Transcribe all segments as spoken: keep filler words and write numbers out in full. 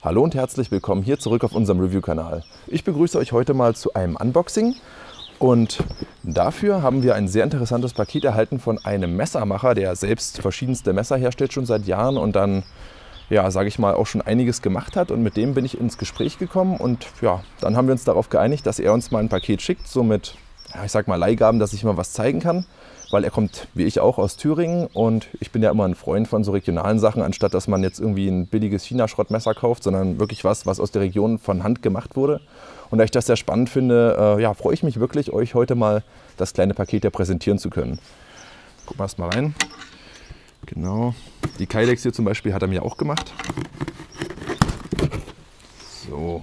Hallo und herzlich willkommen hier zurück auf unserem Review-Kanal. Ich begrüße euch heute mal zu einem Unboxing und dafür haben wir ein sehr interessantes Paket erhalten von einem Messermacher, der selbst verschiedenste Messer herstellt schon seit Jahren und dann, ja, sage ich mal, auch schon einiges gemacht hat, und mit dem bin ich ins Gespräch gekommen und ja, dann haben wir uns darauf geeinigt, dass er uns mal ein Paket schickt, so mit, ja, ich sag mal, Leihgaben, dass ich mal was zeigen kann. Weil er kommt, wie ich auch, aus Thüringen und ich bin ja immer ein Freund von so regionalen Sachen, anstatt dass man jetzt irgendwie ein billiges China-Schrottmesser kauft, sondern wirklich was, was aus der Region von Hand gemacht wurde. Und da ich das sehr spannend finde, äh, ja, freue ich mich wirklich, euch heute mal das kleine Paket hier präsentieren zu können. Gucken wir erst mal rein. Genau, die Kydex hier zum Beispiel hat er mir auch gemacht. So.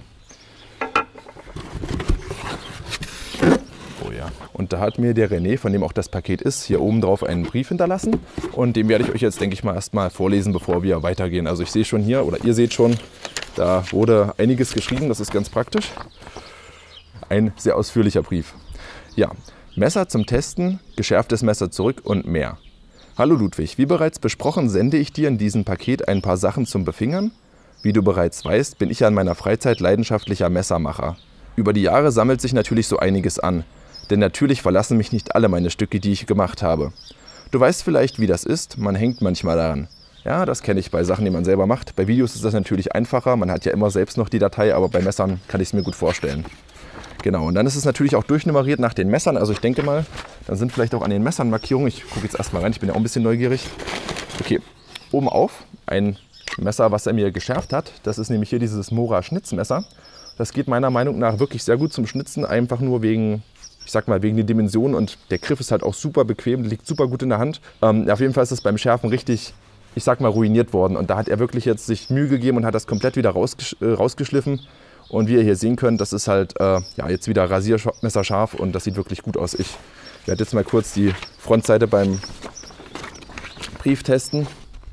Und da hat mir der René, von dem auch das Paket ist, hier oben drauf einen Brief hinterlassen. Und den werde ich euch jetzt, denke ich mal, erstmal vorlesen, bevor wir weitergehen. Also ich sehe schon hier, oder ihr seht schon, da wurde einiges geschrieben, das ist ganz praktisch. Ein sehr ausführlicher Brief. Ja, Messer zum Testen, geschärftes Messer zurück und mehr. Hallo Ludwig, wie bereits besprochen, sende ich dir in diesem Paket ein paar Sachen zum Befingern. Wie du bereits weißt, bin ich ja in meiner Freizeit leidenschaftlicher Messermacher. Über die Jahre sammelt sich natürlich so einiges an. Denn natürlich verlassen mich nicht alle meine Stücke, die ich gemacht habe. Du weißt vielleicht, wie das ist, man hängt manchmal daran. Ja, das kenne ich bei Sachen, die man selber macht. Bei Videos ist das natürlich einfacher, man hat ja immer selbst noch die Datei, aber bei Messern kann ich es mir gut vorstellen. Genau, und dann ist es natürlich auch durchnummeriert nach den Messern, also ich denke mal, dann sind vielleicht auch an den Messern Markierungen. Ich gucke jetzt erstmal rein, ich bin ja auch ein bisschen neugierig. Okay, oben auf ein Messer, was er mir geschärft hat. Das ist nämlich hier dieses Mora Schnitzmesser. Das geht meiner Meinung nach wirklich sehr gut zum Schnitzen, einfach nur wegen... Ich sag mal, wegen den Dimensionen, und der Griff ist halt auch super bequem, liegt super gut in der Hand. Ähm, auf jeden Fall ist es beim Schärfen richtig, ich sag mal, ruiniert worden. Und da hat er wirklich jetzt sich Mühe gegeben und hat das komplett wieder rausgesch äh, rausgeschliffen. Und wie ihr hier sehen könnt, das ist halt äh, ja, jetzt wieder rasiermesserscharf und das sieht wirklich gut aus. Ich werde jetzt mal kurz die Frontseite beim Brief testen.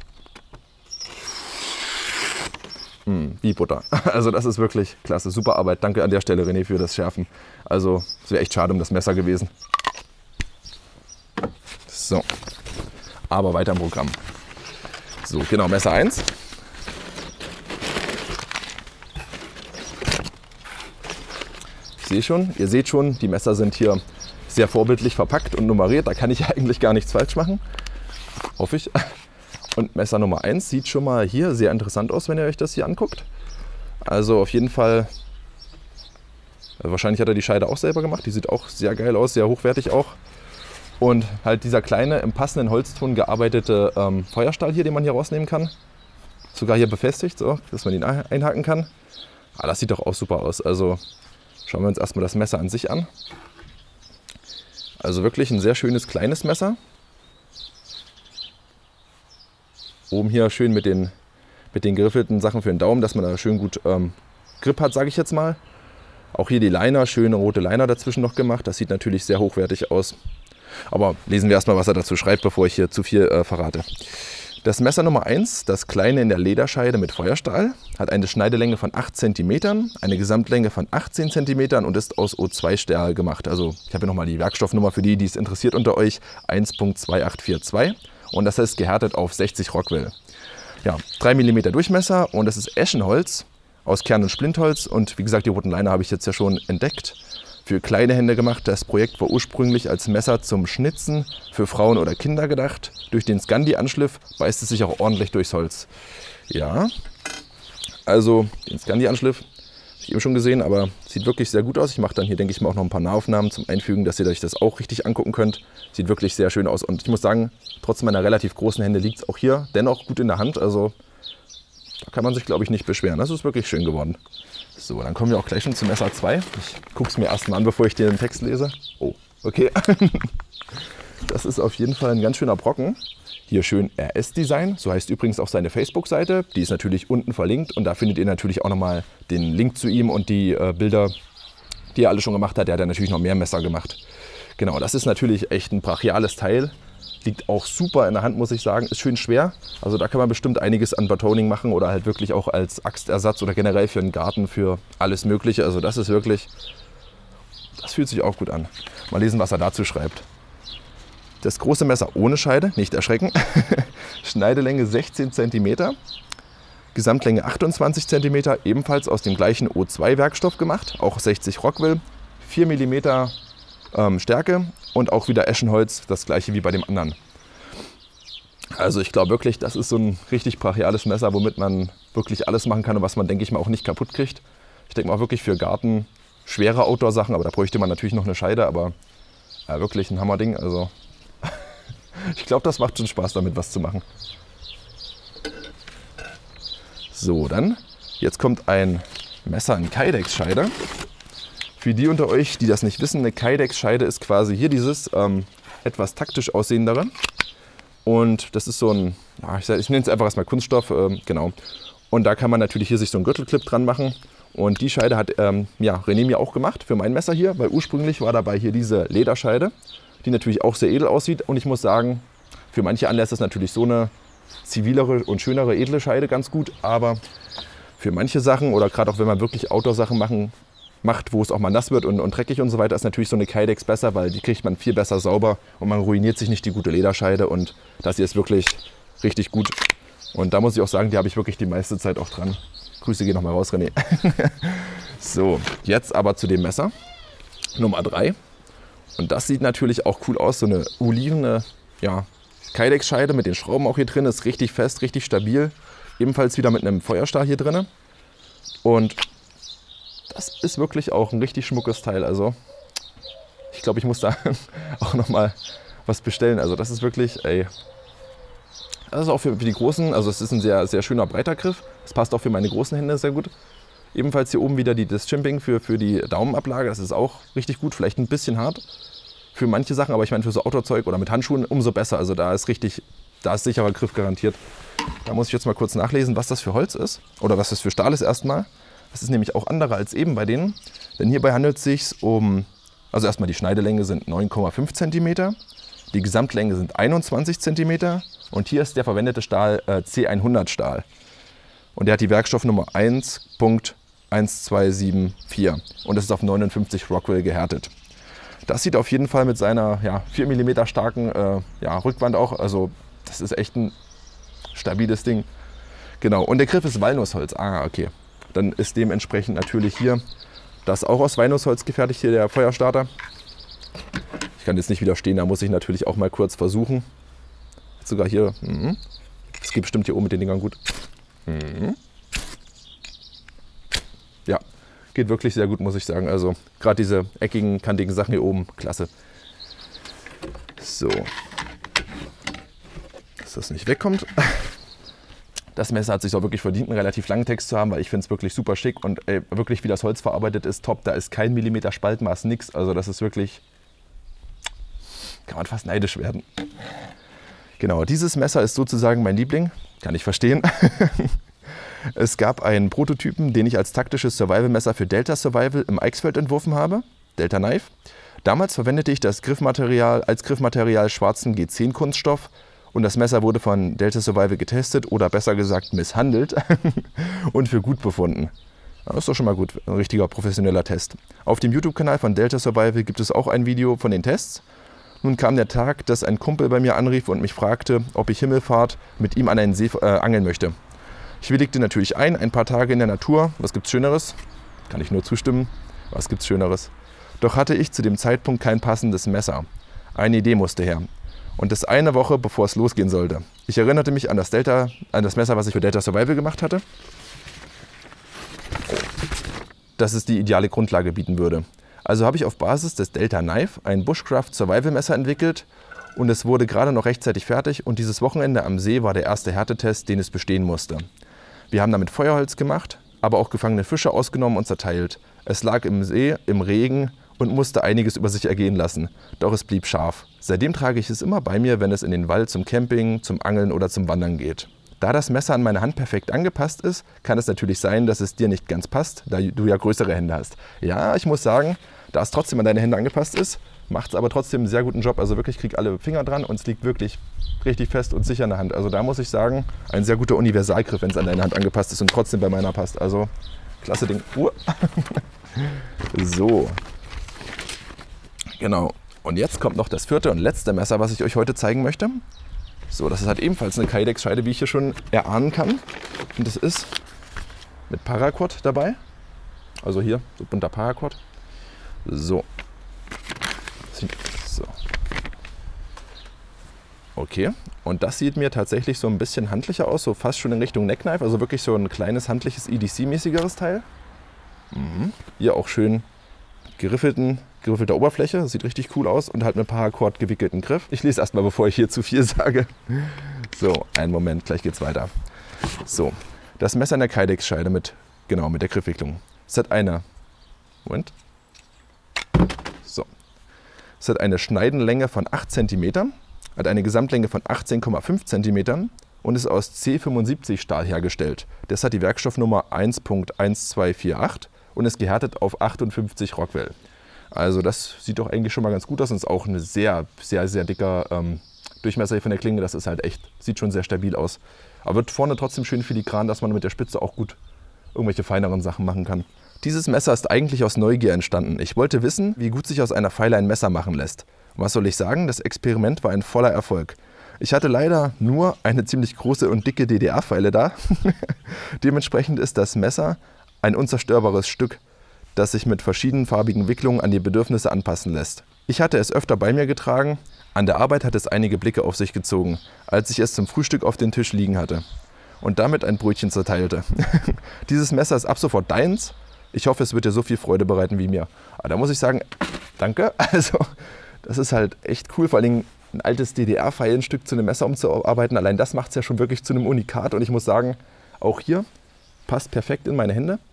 Hm, wie Butter. Also das ist wirklich klasse, super Arbeit. Danke an der Stelle, René, für das Schärfen. Also es wäre echt schade um das Messer gewesen. So, aber weiter im Programm. So, genau, Messer eins. Ich sehe schon, ihr seht schon, die Messer sind hier sehr vorbildlich verpackt und nummeriert. Da kann ich eigentlich gar nichts falsch machen. Hoffe ich. Und Messer Nummer eins sieht schon mal hier sehr interessant aus, wenn ihr euch das hier anguckt. Also auf jeden Fall, also wahrscheinlich hat er die Scheide auch selber gemacht. Die sieht auch sehr geil aus, sehr hochwertig auch. Und halt dieser kleine, im passenden Holzton gearbeitete ähm, Feuerstahl hier, den man hier rausnehmen kann. Sogar hier befestigt, so, dass man ihn einhaken kann. Ah, das sieht doch auch super aus. Also schauen wir uns erstmal das Messer an sich an. Also wirklich ein sehr schönes kleines Messer. Oben hier schön mit den, mit den geriffelten Sachen für den Daumen, dass man da schön gut ähm, Grip hat, sage ich jetzt mal. Auch hier die Liner, schöne rote Liner dazwischen noch gemacht. Das sieht natürlich sehr hochwertig aus. Aber lesen wir erstmal, was er dazu schreibt, bevor ich hier zu viel äh, verrate. Das Messer Nummer eins, das kleine in der Lederscheide mit Feuerstahl, hat eine Schneidelänge von acht Zentimetern, eine Gesamtlänge von achtzehn Zentimetern und ist aus O zwei Stahl gemacht. Also ich habe hier nochmal die Werkstoffnummer für die, die es interessiert unter euch, eins Punkt zwei acht vier zwei. Und das heißt gehärtet auf sechzig Rockwell. Ja, drei Millimeter Durchmesser und das ist Eschenholz aus Kern- und Splintholz. Und wie gesagt, die roten Liner habe ich jetzt ja schon entdeckt. Für kleine Hände gemacht. Das Projekt war ursprünglich als Messer zum Schnitzen für Frauen oder Kinder gedacht. Durch den Scandi-Anschliff beißt es sich auch ordentlich durchs Holz. Ja, also den Scandi-Anschliff habe ich eben schon gesehen, aber sieht wirklich sehr gut aus. Ich mache dann hier, denke ich mal, auch noch ein paar Nahaufnahmen zum Einfügen, dass ihr euch das auch richtig angucken könnt. Sieht wirklich sehr schön aus. Und ich muss sagen, trotz meiner relativ großen Hände liegt es auch hier dennoch gut in der Hand. Also da kann man sich, glaube ich, nicht beschweren. Das ist wirklich schön geworden. So, dann kommen wir auch gleich schon zum Messer zwei. Ich gucke es mir erst mal an, bevor ich den Text lese. Oh, okay. Das ist auf jeden Fall ein ganz schöner Brocken. Hier schön R S-Design, so heißt übrigens auch seine Facebook-Seite. Die ist natürlich unten verlinkt und da findet ihr natürlich auch nochmal den Link zu ihm und die äh, Bilder, die er alle schon gemacht hat. Der hat ja natürlich noch mehr Messer gemacht. Genau, das ist natürlich echt ein brachiales Teil. Liegt auch super in der Hand, muss ich sagen. Ist schön schwer. Also da kann man bestimmt einiges an Batoning machen oder halt wirklich auch als Axtersatz oder generell für einen Garten, für alles Mögliche. Also das ist wirklich, das fühlt sich auch gut an. Mal lesen, was er dazu schreibt. Das große Messer ohne Scheide, nicht erschrecken. Schneidelänge sechzehn Zentimeter. Gesamtlänge achtundzwanzig Zentimeter, ebenfalls aus dem gleichen O zwei Werkstoff gemacht, auch sechzig Rockwool, vier Millimeter ähm, Stärke und auch wieder Eschenholz, das gleiche wie bei dem anderen. Also ich glaube wirklich, das ist so ein richtig brachiales Messer, womit man wirklich alles machen kann und was man, denke ich mal, auch nicht kaputt kriegt. Ich denke mal auch wirklich für Garten schwere Outdoor-Sachen, aber da bräuchte man natürlich noch eine Scheide, aber ja, wirklich ein Hammerding. Also ich glaube, das macht schon Spaß, damit was zu machen. So, dann, jetzt kommt ein Messer in Kydex-Scheide. Für die unter euch, die das nicht wissen, eine Kydex-Scheide ist quasi hier dieses ähm, etwas taktisch aussehendere. Und das ist so ein, ja, ich, ich nenne es einfach erstmal Kunststoff, ähm, genau. Und da kann man natürlich hier sich so einen Gürtelclip dran machen. Und die Scheide hat ähm, ja, René mir auch gemacht für mein Messer hier, weil ursprünglich war dabei hier diese Lederscheide, die natürlich auch sehr edel aussieht. Und ich muss sagen, für manche Anlässe ist natürlich so eine zivilere und schönere, edle Scheide ganz gut. Aber für manche Sachen oder gerade auch wenn man wirklich Outdoor-Sachen machen, macht, wo es auch mal nass wird und, und dreckig und so weiter, ist natürlich so eine Kydex besser, weil die kriegt man viel besser sauber und man ruiniert sich nicht die gute Lederscheide. Und das hier ist wirklich richtig gut. Und da muss ich auch sagen, die habe ich wirklich die meiste Zeit auch dran. Grüße gehen nochmal raus, René. So, jetzt aber zu dem Messer. Nummer drei. Und das sieht natürlich auch cool aus. So eine olivene, ja, Kydex-Scheide mit den Schrauben auch hier drin. Ist richtig fest, richtig stabil. Ebenfalls wieder mit einem Feuerstahl hier drin. Und das ist wirklich auch ein richtig schmuckes Teil. Also ich glaube, ich muss da auch nochmal was bestellen. Also das ist wirklich, ey, das ist auch für, für die großen, also es ist ein sehr, sehr schöner breiter Griff. Das passt auch für meine großen Hände sehr gut. Ebenfalls hier oben wieder die, das Chimping für, für die Daumenablage. Das ist auch richtig gut, vielleicht ein bisschen hart für manche Sachen, aber ich meine für so Outdoor-Zeug oder mit Handschuhen umso besser. Also da ist richtig, da ist sicherer Griff garantiert. Da muss ich jetzt mal kurz nachlesen, was das für Holz ist oder was das für Stahl ist erstmal. Das ist nämlich auch anderer als eben bei denen, denn hierbei handelt es sich um, also erstmal die Schneidelänge sind neun Komma fünf Zentimeter, die Gesamtlänge sind einundzwanzig Zentimeter und hier ist der verwendete Stahl äh, C hundert Stahl. Und der hat die Werkstoffnummer eins Punkt eins zwei sieben vier und das ist auf neunundfünfzig Rockwool gehärtet. Das sieht auf jeden Fall mit seiner ja, vier Millimeter starken äh, ja, Rückwand auch, also das ist echt ein stabiles Ding. Genau, und der Griff ist Walnussholz, ah okay. Dann ist dementsprechend natürlich hier das auch aus Walnussholz gefertigt, hier der Feuerstarter. Ich kann jetzt nicht widerstehen, da muss ich natürlich auch mal kurz versuchen. Sogar hier, mhm. Das geht bestimmt hier oben mit den Dingern gut. Mhm. Ja, geht wirklich sehr gut, muss ich sagen. Also gerade diese eckigen, kantigen Sachen hier oben, klasse. So, dass das nicht wegkommt. Das Messer hat sich auch wirklich verdient, einen relativ langen Text zu haben, weil ich finde es wirklich super schick und ey, wirklich wie das Holz verarbeitet ist, top. Da ist kein Millimeter Spaltmaß, nix. Also das ist wirklich, kann man fast neidisch werden. Genau, dieses Messer ist sozusagen mein Liebling, kann ich verstehen. Es gab einen Prototypen, den ich als taktisches Survival-Messer für Delta Survival im Eichsfeld entworfen habe, Delta Knife. Damals verwendete ich das Griffmaterial als Griffmaterial schwarzen G zehn Kunststoff. Und das Messer wurde von Delta Survival getestet oder besser gesagt misshandelt und für gut befunden. Das ist doch schon mal gut, ein richtiger professioneller Test. Auf dem YouTube-Kanal von Delta Survival gibt es auch ein Video von den Tests. Nun kam der Tag, dass ein Kumpel bei mir anrief und mich fragte, ob ich Himmelfahrt mit ihm an einen See äh, angeln möchte. Ich willigte natürlich ein, ein paar Tage in der Natur. Was gibt's Schöneres? Kann ich nur zustimmen. Was gibt's Schöneres? Doch hatte ich zu dem Zeitpunkt kein passendes Messer. Eine Idee musste her. Und das eine Woche, bevor es losgehen sollte. Ich erinnerte mich an das, Delta, an das Messer, was ich für Delta Survival gemacht hatte. Dass es die ideale Grundlage bieten würde. Also habe ich auf Basis des Delta Knife ein Bushcraft Survival Messer entwickelt und es wurde gerade noch rechtzeitig fertig und dieses Wochenende am See war der erste Härtetest, den es bestehen musste. Wir haben damit Feuerholz gemacht, aber auch gefangene Fische ausgenommen und zerteilt. Es lag im See, im Regen und musste einiges über sich ergehen lassen, doch es blieb scharf. Seitdem trage ich es immer bei mir, wenn es in den Wald zum Camping, zum Angeln oder zum Wandern geht. Da das Messer an meine Hand perfekt angepasst ist, kann es natürlich sein, dass es dir nicht ganz passt, da du ja größere Hände hast. Ja, ich muss sagen, da es trotzdem an deine Hände angepasst ist, macht es aber trotzdem einen sehr guten Job. Also wirklich, krieg alle Finger dran und es liegt wirklich richtig fest und sicher in der Hand. Also da muss ich sagen, ein sehr guter Universalgriff, wenn es an deine Hand angepasst ist und trotzdem bei meiner passt. Also klasse Ding. Uh. So. Genau. Und jetzt kommt noch das vierte und letzte Messer, was ich euch heute zeigen möchte. So, das ist halt ebenfalls eine Kydex-Scheide, wie ich hier schon erahnen kann. Und das ist mit Paracord dabei. Also hier, so bunter Paracord. So. So. Okay, und das sieht mir tatsächlich so ein bisschen handlicher aus, so fast schon in Richtung Neckknife, also wirklich so ein kleines handliches E D C-mäßigeres Teil. Mhm. Hier auch schön geriffelten, geriffelte Oberfläche, das sieht richtig cool aus und halt mit Paracord gewickelten Griff. Ich lese erstmal, bevor ich hier zu viel sage. So, einen Moment, gleich geht's weiter. So, das Messer in der Kydex-Scheide mit, genau, mit der Griffwicklung. Es hat eine, Moment. So. Es hat eine Schneidenlänge von acht Zentimeter, hat eine Gesamtlänge von achtzehn Komma fünf Zentimetern und ist aus C fünfundsiebzig Stahl hergestellt. Das hat die Werkstoffnummer eins Punkt eins zwei vier acht und ist gehärtet auf achtundfünfzig Rockwell. Also das sieht doch eigentlich schon mal ganz gut aus und ist auch ein sehr, sehr, sehr dicker ähm, Durchmesser hier von der Klinge. Das ist halt echt, sieht schon sehr stabil aus. Aber wird vorne trotzdem schön filigran, dass man mit der Spitze auch gut irgendwelche feineren Sachen machen kann. Dieses Messer ist eigentlich aus Neugier entstanden. Ich wollte wissen, wie gut sich aus einer Feile ein Messer machen lässt. Und was soll ich sagen? Das Experiment war ein voller Erfolg. Ich hatte leider nur eine ziemlich große und dicke D D R-Feile da. Dementsprechend ist das Messer ein unzerstörbares Stück, das sich mit verschiedenfarbigen Wicklungen an die Bedürfnisse anpassen lässt. Ich hatte es öfter bei mir getragen. An der Arbeit hat es einige Blicke auf sich gezogen, als ich es zum Frühstück auf den Tisch liegen hatte und damit ein Brötchen zerteilte. Dieses Messer ist ab sofort deins. Ich hoffe, es wird dir so viel Freude bereiten wie mir. Aber da muss ich sagen, danke. Also, das ist halt echt cool, vor allem ein altes D D R-Feilenstück zu einem Messer umzuarbeiten. Allein das macht es ja schon wirklich zu einem Unikat. Und ich muss sagen, auch hier passt perfekt in meine Hände.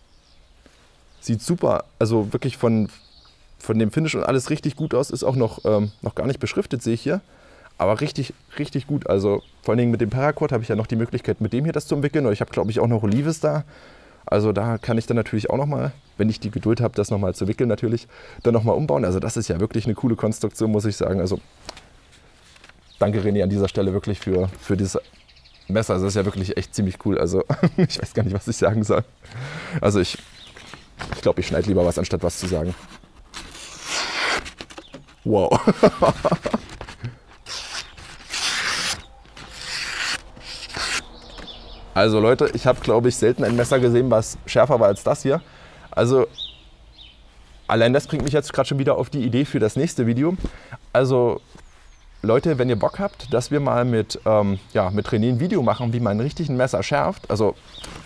Sieht super, also wirklich von, von dem Finish und alles richtig gut aus. Ist auch noch, ähm, noch gar nicht beschriftet, sehe ich hier. Aber richtig, richtig gut. Also vor allen Dingen mit dem Paracord habe ich ja noch die Möglichkeit, mit dem hier das zu umwickeln. Und ich habe, glaube ich, auch noch Olives da. Also da kann ich dann natürlich auch nochmal, wenn ich die Geduld habe, das nochmal zu wickeln natürlich, dann nochmal umbauen. Also das ist ja wirklich eine coole Konstruktion, muss ich sagen. Also danke René an dieser Stelle wirklich für, für dieses Messer. Also das ist ja wirklich echt ziemlich cool. Also ich weiß gar nicht, was ich sagen soll. Also ich, ich glaube, ich schneide lieber was, anstatt was zu sagen. Wow. Also Leute, ich habe, glaube ich, selten ein Messer gesehen, was schärfer war als das hier. Also allein das bringt mich jetzt gerade schon wieder auf die Idee für das nächste Video. Also Leute, wenn ihr Bock habt, dass wir mal mit, ähm, ja, mit René ein Video machen, wie man richtig ein Messer schärft. Also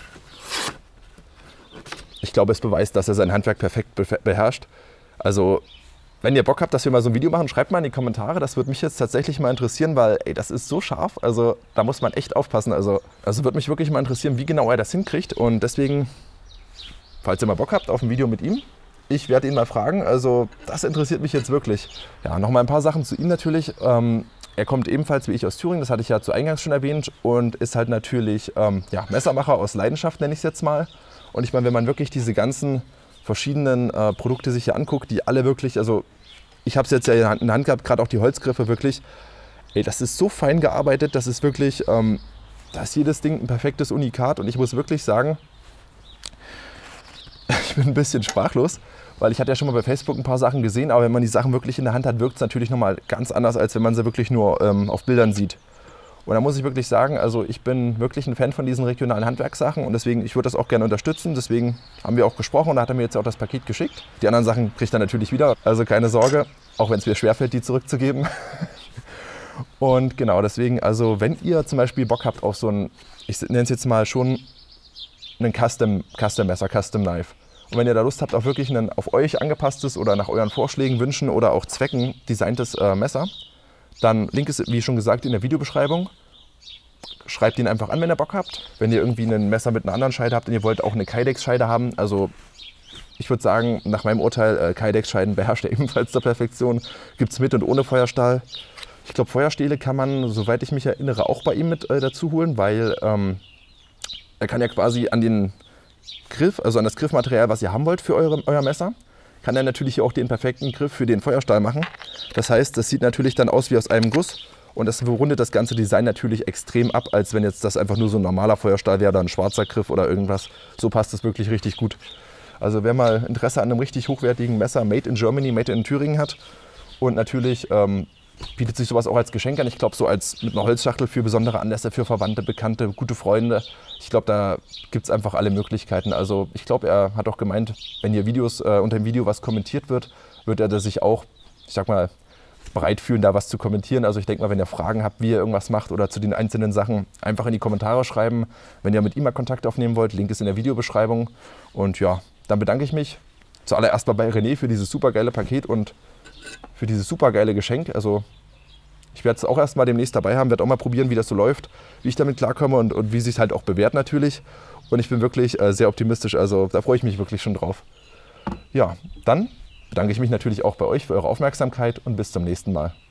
ich glaube, es beweist, dass er sein Handwerk perfekt beherrscht. Also wenn ihr Bock habt, dass wir mal so ein Video machen, schreibt mal in die Kommentare. Das würde mich jetzt tatsächlich mal interessieren, weil ey, das ist so scharf. Also da muss man echt aufpassen. Also, also würde mich wirklich mal interessieren, wie genau er das hinkriegt. Und deswegen, falls ihr mal Bock habt auf ein Video mit ihm, ich werde ihn mal fragen. Also das interessiert mich jetzt wirklich. Ja, noch mal ein paar Sachen zu ihm natürlich. Ähm, er kommt ebenfalls wie ich aus Thüringen, das hatte ich ja zu Eingangs schon erwähnt. Und ist halt natürlich ähm, ja, Messermacher aus Leidenschaft, nenne ich es jetzt mal. Und ich meine, wenn man wirklich diese ganzen verschiedenen äh, Produkte sich hier anguckt, die alle wirklich, also ich habe es jetzt ja in der Hand gehabt, gerade auch die Holzgriffe wirklich, ey, das ist so fein gearbeitet, das ist wirklich, ähm, da ist jedes Ding ein perfektes Unikat und ich muss wirklich sagen, ich bin ein bisschen sprachlos, weil ich hatte ja schon mal bei Facebook ein paar Sachen gesehen, aber wenn man die Sachen wirklich in der Hand hat, wirkt es natürlich nochmal ganz anders, als wenn man sie wirklich nur ähm, auf Bildern sieht. Und da muss ich wirklich sagen, also ich bin wirklich ein Fan von diesen regionalen Handwerkssachen und deswegen, ich würde das auch gerne unterstützen. Deswegen haben wir auch gesprochen und da hat er mir jetzt auch das Paket geschickt. Die anderen Sachen kriegt er natürlich wieder, also keine Sorge, auch wenn es mir schwerfällt, die zurückzugeben. Und genau, deswegen, also wenn ihr zum Beispiel Bock habt auf so ein, ich nenne es jetzt mal schon, ein Custom, Custom Messer, Custom Knife. Und wenn ihr da Lust habt auf wirklich ein auf euch angepasstes oder nach euren Vorschlägen, Wünschen oder auch Zwecken designtes äh, Messer, dann Link ist, wie schon gesagt, in der Videobeschreibung. Schreibt ihn einfach an, wenn ihr Bock habt. Wenn ihr irgendwie ein Messer mit einer anderen Scheide habt und ihr wollt auch eine Kydex-Scheide haben, also ich würde sagen, nach meinem Urteil, äh, Kydex-Scheiden beherrscht er ebenfalls zur Perfektion. Gibt es mit und ohne Feuerstahl. Ich glaube, Feuerstähle kann man, soweit ich mich erinnere, auch bei ihm mit äh, dazu holen, weil ähm, er kann ja quasi an den Griff, also an das Griffmaterial, was ihr haben wollt für eure, euer Messer, kann er natürlich hier auch den perfekten Griff für den Feuerstahl machen. Das heißt, das sieht natürlich dann aus wie aus einem Guss und das rundet das ganze Design natürlich extrem ab, als wenn jetzt das einfach nur so ein normaler Feuerstahl wäre oder ein schwarzer Griff oder irgendwas. So passt es wirklich richtig gut. Also wer mal Interesse an einem richtig hochwertigen Messer Made in Germany, Made in Thüringen hat und natürlich ähm, bietet sich sowas auch als Geschenk an. Ich glaube, so als mit einer Holzschachtel für besondere Anlässe, für Verwandte, Bekannte, gute Freunde. Ich glaube, da gibt es einfach alle Möglichkeiten. Also ich glaube, er hat auch gemeint, wenn hier Videos, äh, unter dem Video was kommentiert wird, wird er sich auch, ich sag mal, bereit fühlen, da was zu kommentieren. Also ich denke mal, wenn ihr Fragen habt, wie ihr irgendwas macht oder zu den einzelnen Sachen, einfach in die Kommentare schreiben. Wenn ihr mit ihm mal Kontakt aufnehmen wollt, Link ist in der Videobeschreibung. Und ja, dann bedanke ich mich zuallererst mal bei René für dieses super geile Paket und für dieses super geile Geschenk. Also ich werde es auch erst mal demnächst dabei haben, werde auch mal probieren, wie das so läuft, wie ich damit klarkomme und, und wie sich es halt auch bewährt natürlich. Und ich bin wirklich äh, sehr optimistisch, also da freue ich mich wirklich schon drauf. Ja, dann bedanke ich mich natürlich auch bei euch für eure Aufmerksamkeit und bis zum nächsten Mal.